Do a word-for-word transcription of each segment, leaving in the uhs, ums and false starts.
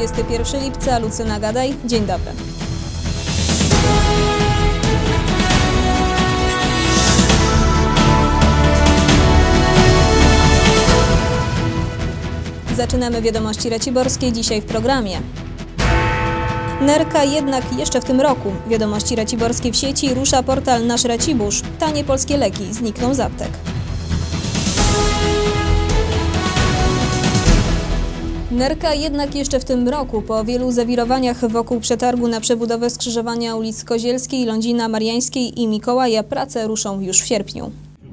dwudziestego pierwszego lipca, Lucyna Gadaj. Dzień dobry. Zaczynamy wiadomości raciborskie dzisiaj w programie. Nerka jednak jeszcze w tym roku. Wiadomości raciborskie w sieci rusza portal Nasz Racibórz. Tanie polskie leki znikną z aptek. Nerka jednak jeszcze w tym roku. Po wielu zawirowaniach wokół przetargu na przebudowę skrzyżowania ulic Kozielskiej, Lądzina, Mariańskiej i Mikołaja prace ruszą już w sierpniu.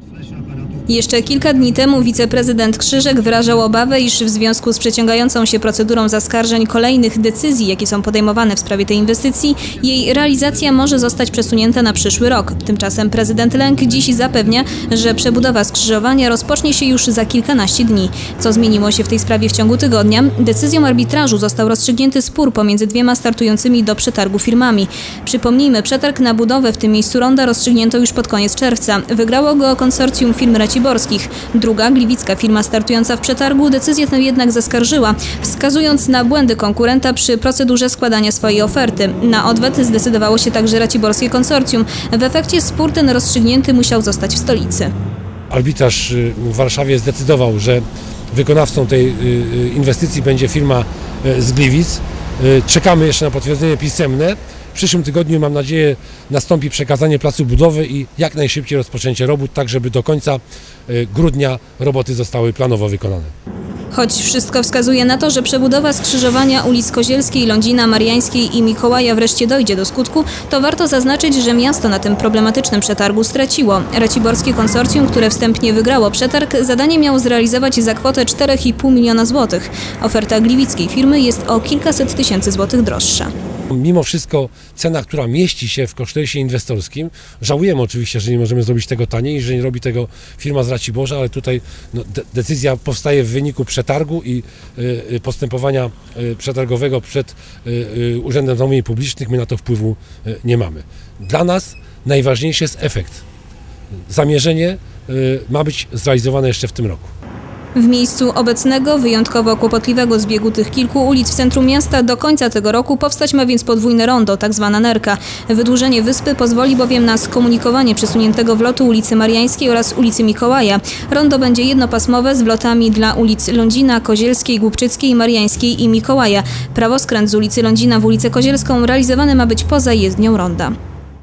Jeszcze kilka dni temu wiceprezydent Krzyżek wyrażał obawę, iż w związku z przeciągającą się procedurą zaskarżeń kolejnych decyzji, jakie są podejmowane w sprawie tej inwestycji, jej realizacja może zostać przesunięta na przyszły rok. Tymczasem prezydent Lęk dziś zapewnia, że przebudowa skrzyżowania rozpocznie się już za kilkanaście dni. Co zmieniło się w tej sprawie w ciągu tygodnia? Decyzją arbitrażu został rozstrzygnięty spór pomiędzy dwiema startującymi do przetargu firmami. Przypomnijmy, przetarg na budowę w tym miejscu ronda rozstrzygnięto już pod koniec czerwca. Wygrało go konsorcjum firm raciborskich. Druga, gliwicka firma startująca w przetargu, decyzję tę jednak zaskarżyła, wskazując na błędy konkurenta przy procedurze składania swojej oferty. Na odwet zdecydowało się także raciborskie konsorcjum. W efekcie spór ten rozstrzygnięty musiał zostać w stolicy. Arbitraż w Warszawie zdecydował, że wykonawcą tej inwestycji będzie firma z Gliwic. Czekamy jeszcze na potwierdzenie pisemne. W przyszłym tygodniu, mam nadzieję, nastąpi przekazanie placu budowy i jak najszybciej rozpoczęcie robót, tak żeby do końca grudnia roboty zostały planowo wykonane. Choć wszystko wskazuje na to, że przebudowa skrzyżowania ulic Kozielskiej, Lądzina, Mariańskiej i Mikołaja wreszcie dojdzie do skutku, to warto zaznaczyć, że miasto na tym problematycznym przetargu straciło. Raciborskie konsorcjum, które wstępnie wygrało przetarg, zadanie miało zrealizować za kwotę czterech i pół miliona złotych. Oferta gliwickiej firmy jest o kilkaset tysięcy złotych droższa. Mimo wszystko cena, która mieści się w kosztorysie inwestorskim, żałujemy oczywiście, że nie możemy zrobić tego taniej, że nie robi tego firma z Raciborza, ale tutaj no, de decyzja powstaje w wyniku przetargu i y, postępowania y, przetargowego przed y, y, Urzędem Zamówień Publicznych. My na to wpływu y, nie mamy. Dla nas najważniejszy jest efekt. Zamierzenie y, ma być zrealizowane jeszcze w tym roku. W miejscu obecnego, wyjątkowo kłopotliwego zbiegu tych kilku ulic w centrum miasta do końca tego roku powstać ma więc podwójne rondo, tak zwana nerka. Wydłużenie wyspy pozwoli bowiem na skomunikowanie przesuniętego wlotu ulicy Mariańskiej oraz ulicy Mikołaja. Rondo będzie jednopasmowe z wlotami dla ulic Lądzina, Kozielskiej, Głubczyckiej, Mariańskiej i Mikołaja. Prawoskręt z ulicy Lądzina w ulicę Kozielską realizowany ma być poza jezdnią ronda.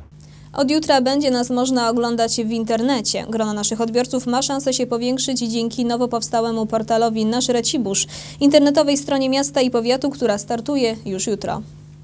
Od jutra będzie nas można oglądać w internecie. Grono naszych odbiorców ma szansę się powiększyć dzięki nowo powstałemu portalowi Nasz Racibórz, internetowej stronie miasta i powiatu, która startuje już jutro.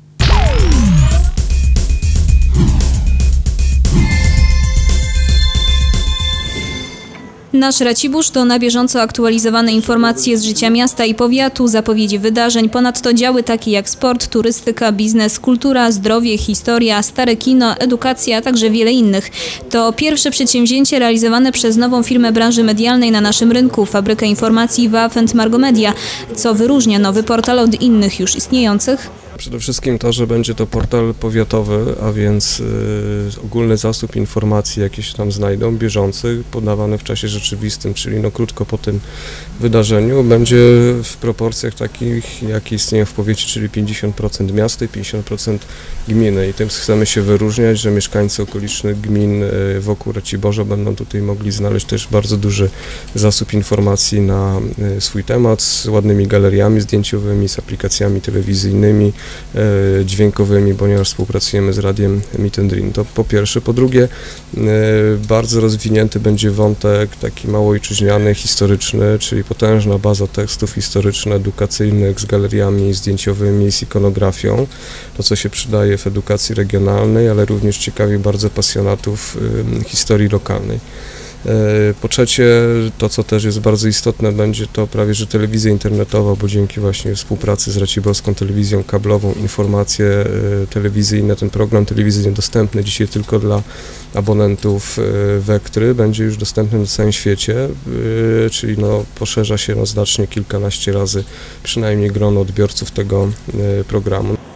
Nasz Racibórz to na bieżąco aktualizowane informacje z życia miasta i powiatu, zapowiedzi wydarzeń, ponadto działy takie jak sport, turystyka, biznes, kultura, zdrowie, historia, stare kino, edukacja, a także wiele innych. To pierwsze przedsięwzięcie realizowane przez nową firmę branży medialnej na naszym rynku, fabrykę informacji Waf and Margo Media. Co wyróżnia nowy portal od innych już istniejących? Przede wszystkim to, że będzie to portal powiatowy, a więc y, ogólny zasób informacji, jakie się tam znajdą, bieżących, podawany w czasie rzeczywistym, czyli no krótko po tym wydarzeniu, będzie w proporcjach takich, jakie istnieją w powiecie, czyli pięćdziesiąt procent miasta i pięćdziesiąt procent gminy. I tym chcemy się wyróżniać, że mieszkańcy okolicznych gmin y, wokół Raciborza będą tutaj mogli znaleźć też bardzo duży zasób informacji na y, swój temat, z ładnymi galeriami zdjęciowymi, z aplikacjami telewizyjnymi, dźwiękowymi, ponieważ współpracujemy z radiem Meet and Dream. To po pierwsze. Po drugie, bardzo rozwinięty będzie wątek taki małoojczyźniany, historyczny, czyli potężna baza tekstów historyczno-edukacyjnych z galeriami zdjęciowymi, z ikonografią. To, co się przydaje w edukacji regionalnej, ale również ciekawi bardzo pasjonatów historii lokalnej. Po trzecie, to co też jest bardzo istotne, będzie to prawie że telewizja internetowa, bo dzięki właśnie współpracy z Raciborską Telewizją Kablową informacje telewizyjne, ten program telewizyjny dostępny dzisiaj tylko dla abonentów Wektry, będzie już dostępny na całym świecie, czyli no, poszerza się no, znacznie kilkanaście razy przynajmniej grono odbiorców tego programu.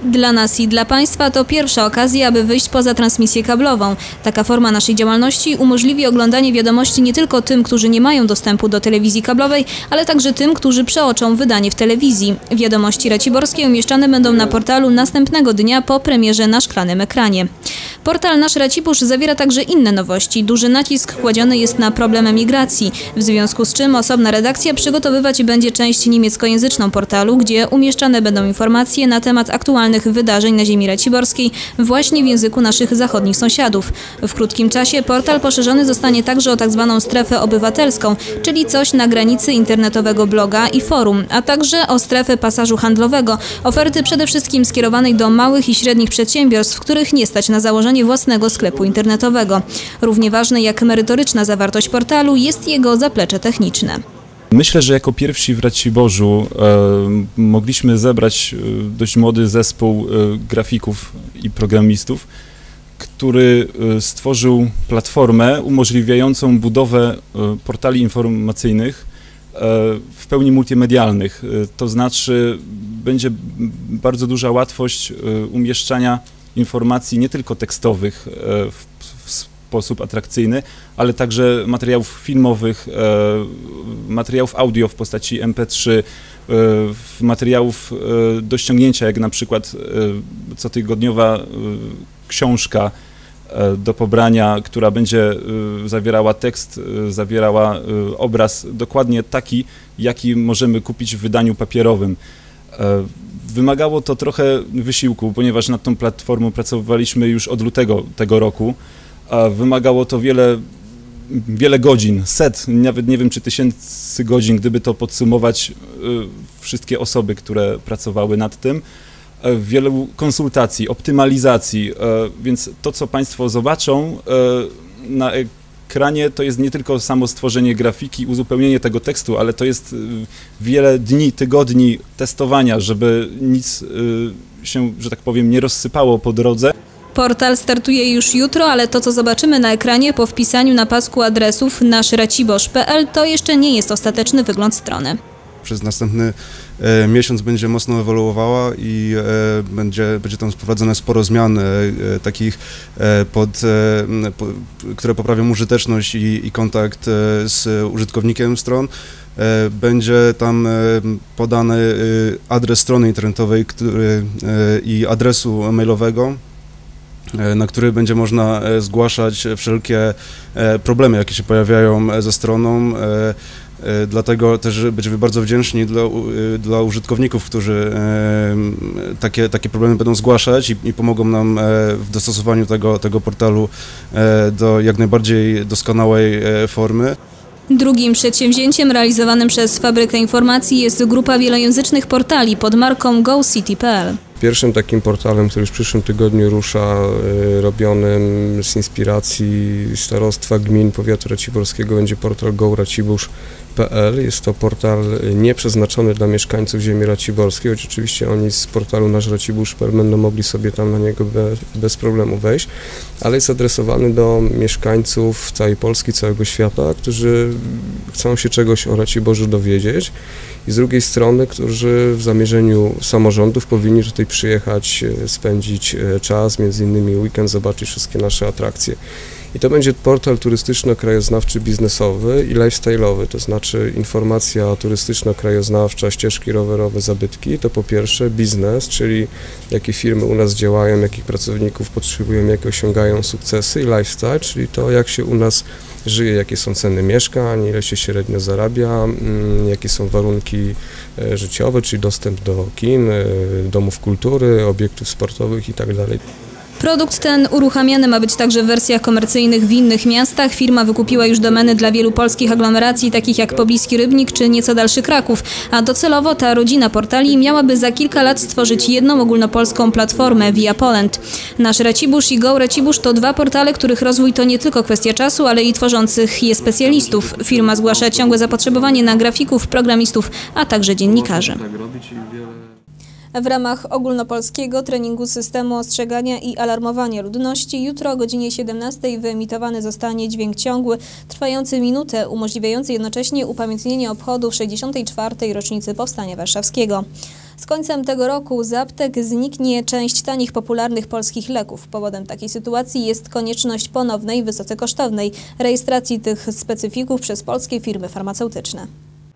Dla nas i dla Państwa to pierwsza okazja, aby wyjść poza transmisję kablową. Taka forma naszej działalności umożliwi oglądanie wiadomości nie tylko tym, którzy nie mają dostępu do telewizji kablowej, ale także tym, którzy przeoczą wydanie w telewizji. Wiadomości raciborskie umieszczane będą na portalu następnego dnia po premierze na szklanym ekranie. Portal Nasz Racibórz zawiera także inne nowości. Duży nacisk kładziony jest na problem emigracji, w związku z czym osobna redakcja przygotowywać będzie część niemieckojęzyczną portalu, gdzie umieszczane będą informacje na temat aktualnych wydarzeń na ziemi raciborskiej właśnie w języku naszych zachodnich sąsiadów. W krótkim czasie portal poszerzony zostanie także o tzw. strefę obywatelską, czyli coś na granicy internetowego bloga i forum, a także o strefę pasażu handlowego, oferty przede wszystkim skierowanej do małych i średnich przedsiębiorstw, których nie stać na założenie własnego sklepu internetowego. Równie ważne jak merytoryczna zawartość portalu jest jego zaplecze techniczne. Myślę, że jako pierwsi w Raciborzu e, mogliśmy zebrać e, dość młody zespół e, grafików i programistów, który e, stworzył platformę umożliwiającą budowę e, portali informacyjnych e, w pełni multimedialnych. E, to znaczy będzie bardzo duża łatwość e, umieszczania informacji nie tylko tekstowych e, w, w sposób atrakcyjny, ale także materiałów filmowych, e, materiałów audio w postaci M P trzy, e, materiałów e, do ściągnięcia, jak na przykład e, cotygodniowa e, książka e, do pobrania, która będzie e, zawierała tekst, e, zawierała e, obraz, dokładnie taki, jaki możemy kupić w wydaniu papierowym. E, Wymagało to trochę wysiłku, ponieważ nad tą platformą pracowaliśmy już od lutego tego roku. A wymagało to wiele, wiele godzin, set, nawet nie wiem czy tysięcy godzin, gdyby to podsumować, wszystkie osoby, które pracowały nad tym. Wielu konsultacji, optymalizacji, więc to, co Państwo zobaczą na ekranie, to jest nie tylko samo stworzenie grafiki, uzupełnienie tego tekstu, ale to jest wiele dni, tygodni testowania, żeby nic się, że tak powiem, nie rozsypało po drodze. Portal startuje już jutro, ale to, co zobaczymy na ekranie po wpisaniu na pasku adresów naszraciborz kropka p l, to jeszcze nie jest ostateczny wygląd strony. Przez następny e, miesiąc będzie mocno ewoluowała i e, będzie, będzie tam wprowadzone sporo zmian e, takich, e, pod, e, po, które poprawią użyteczność i, i kontakt e, z użytkownikiem stron. E, będzie tam e, podany e, adres strony internetowej który, e, i adresu mailowego, na który będzie można zgłaszać wszelkie problemy, jakie się pojawiają ze stroną. Dlatego też będziemy bardzo wdzięczni dla, dla użytkowników, którzy takie, takie problemy będą zgłaszać i, i pomogą nam w dostosowaniu tego, tego portalu do jak najbardziej doskonałej formy. Drugim przedsięwzięciem realizowanym przez Fabrykę Informacji jest grupa wielojęzycznych portali pod marką go city kropka p l. Pierwszym takim portalem, który już w przyszłym tygodniu rusza, y, robionym z inspiracji starostwa gmin powiatu raciborskiego, będzie portal go racibórz kropka p l. Jest to portal nie przeznaczony dla mieszkańców ziemi raciborskiej, choć oczywiście oni z portalu nasz racibórz kropka p l będą mogli sobie tam na niego bez, bez problemu wejść, ale jest adresowany do mieszkańców całej Polski, całego świata, którzy chcą się czegoś o Raciborzu dowiedzieć i z drugiej strony, którzy w zamierzeniu samorządów powinni tutaj przyjechać, spędzić czas, między innymi weekend, zobaczyć wszystkie nasze atrakcje. I to będzie portal turystyczno-krajoznawczy, biznesowy i lifestyle'owy, to znaczy informacja turystyczno-krajoznawcza, ścieżki rowerowe, zabytki, to po pierwsze biznes, czyli jakie firmy u nas działają, jakich pracowników potrzebują, jakie osiągają sukcesy, i lifestyle, czyli to, jak się u nas żyje, jakie są ceny mieszkań, ile się średnio zarabia, jakie są warunki życiowe, czyli dostęp do kin, domów kultury, obiektów sportowych itd. Produkt ten uruchamiany ma być także w wersjach komercyjnych w innych miastach. Firma wykupiła już domeny dla wielu polskich aglomeracji, takich jak pobliski Rybnik czy nieco dalszy Kraków, a docelowo ta rodzina portali miałaby za kilka lat stworzyć jedną ogólnopolską platformę Via Poland. Nasz Racibórz i Go Racibórz to dwa portale, których rozwój to nie tylko kwestia czasu, ale i tworzących je specjalistów. Firma zgłasza ciągłe zapotrzebowanie na grafików, programistów, a także dziennikarzy. W ramach ogólnopolskiego treningu systemu ostrzegania i alarmowania ludności jutro o godzinie siedemnastej wyemitowany zostanie dźwięk ciągły trwający minutę, umożliwiający jednocześnie upamiętnienie obchodów sześćdziesiątej czwartej rocznicy Powstania Warszawskiego. Z końcem tego roku z aptek zniknie część tanich, popularnych polskich leków. Powodem takiej sytuacji jest konieczność ponownej, wysoce kosztownej rejestracji tych specyfików przez polskie firmy farmaceutyczne.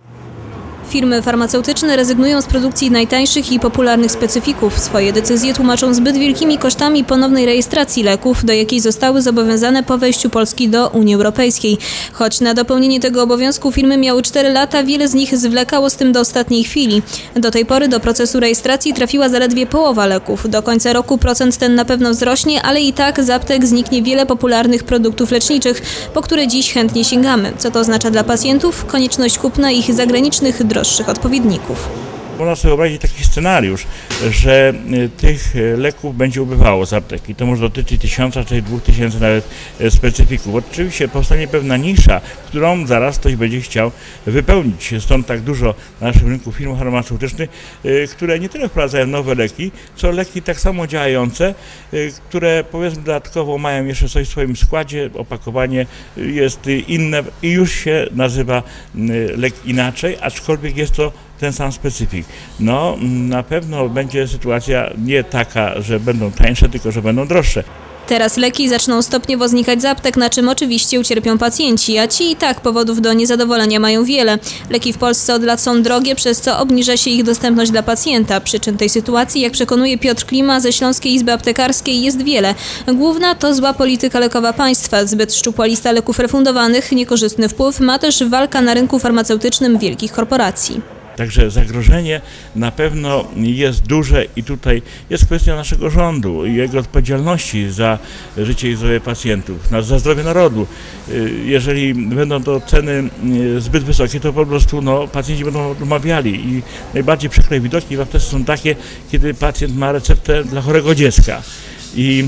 Firmy farmaceutyczne rezygnują z produkcji najtańszych i popularnych specyfików. Swoje decyzje tłumaczą zbyt wielkimi kosztami ponownej rejestracji leków, do jakiej zostały zobowiązane po wejściu Polski do Unii Europejskiej. Choć na dopełnienie tego obowiązku firmy miały cztery lata, wiele z nich zwlekało z tym do ostatniej chwili. Do tej pory do procesu rejestracji trafiła zaledwie połowa leków. Do końca roku procent ten na pewno wzrośnie, ale i tak z aptek zniknie wiele popularnych produktów leczniczych, po które dziś chętnie sięgamy. Co to oznacza dla pacjentów? Konieczność kupna ich zagranicznych droższych odpowiedników. Można sobie wyobrazić taki scenariusz, że tych leków będzie ubywało z apteki. To może dotyczyć tysiąca czy dwóch tysięcy nawet specyfików. Oczywiście powstanie pewna nisza, którą zaraz ktoś będzie chciał wypełnić. Stąd tak dużo na naszym rynku firm farmaceutycznych, które nie tyle wprowadzają nowe leki, co leki tak samo działające, które powiedzmy dodatkowo mają jeszcze coś w swoim składzie, opakowanie jest inne i już się nazywa lek inaczej, aczkolwiek jest to ten sam specyfik. No, na pewno będzie sytuacja nie taka, że będą tańsze, tylko że będą droższe. Teraz leki zaczną stopniowo znikać z aptek, na czym oczywiście ucierpią pacjenci, a ci i tak powodów do niezadowolenia mają wiele. Leki w Polsce od lat są drogie, przez co obniża się ich dostępność dla pacjenta. Przyczyn tej sytuacji, jak przekonuje Piotr Klima ze Śląskiej Izby Aptekarskiej, jest wiele. Główna to zła polityka lekowa państwa, zbyt szczupła lista leków refundowanych, niekorzystny wpływ ma też walka na rynku farmaceutycznym wielkich korporacji. Także zagrożenie na pewno jest duże i tutaj jest kwestia naszego rządu i jego odpowiedzialności za życie i zdrowie pacjentów, za zdrowie narodu. Jeżeli będą to ceny zbyt wysokie, to po prostu no, pacjenci będą odmawiali i najbardziej przykre widoki w aptece są takie, kiedy pacjent ma receptę dla chorego dziecka i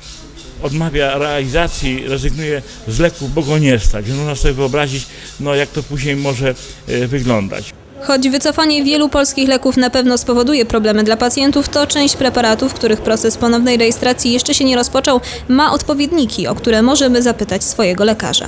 odmawia realizacji, rezygnuje z leków, bo go nie stać. Można sobie wyobrazić, no, jak to później może wyglądać. Choć wycofanie wielu polskich leków na pewno spowoduje problemy dla pacjentów, to część preparatów, których proces ponownej rejestracji jeszcze się nie rozpoczął, ma odpowiedniki, o które możemy zapytać swojego lekarza.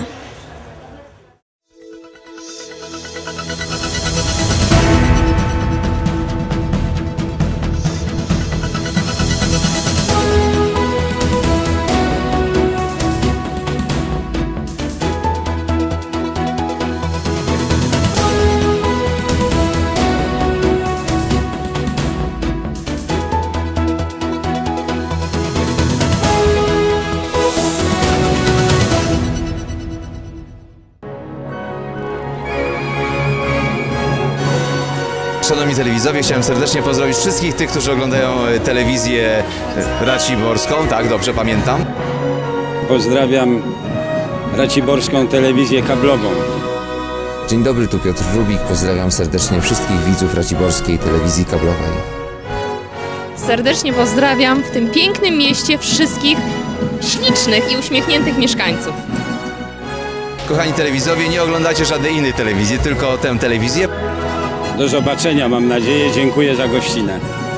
Szanowni telewizowie, chciałem serdecznie pozdrowić wszystkich tych, którzy oglądają telewizję raciborską, tak, dobrze pamiętam. Pozdrawiam raciborską telewizję kablową. Dzień dobry, tu Piotr Rubik, pozdrawiam serdecznie wszystkich widzów raciborskiej telewizji kablowej. Serdecznie pozdrawiam w tym pięknym mieście wszystkich ślicznych i uśmiechniętych mieszkańców. Kochani telewizowie, nie oglądacie żadnej innej telewizji, tylko tę telewizję. Do zobaczenia, mam nadzieję. Dziękuję za gościnę.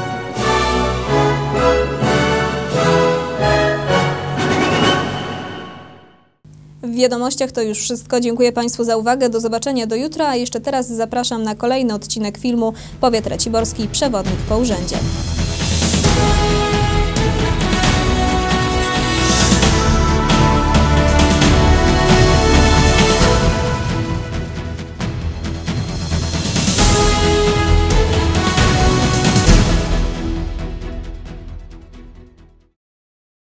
W wiadomościach to już wszystko. Dziękuję Państwu za uwagę. Do zobaczenia do jutra, a jeszcze teraz zapraszam na kolejny odcinek filmu Powiat Raciborski. Przewodnik po urzędzie.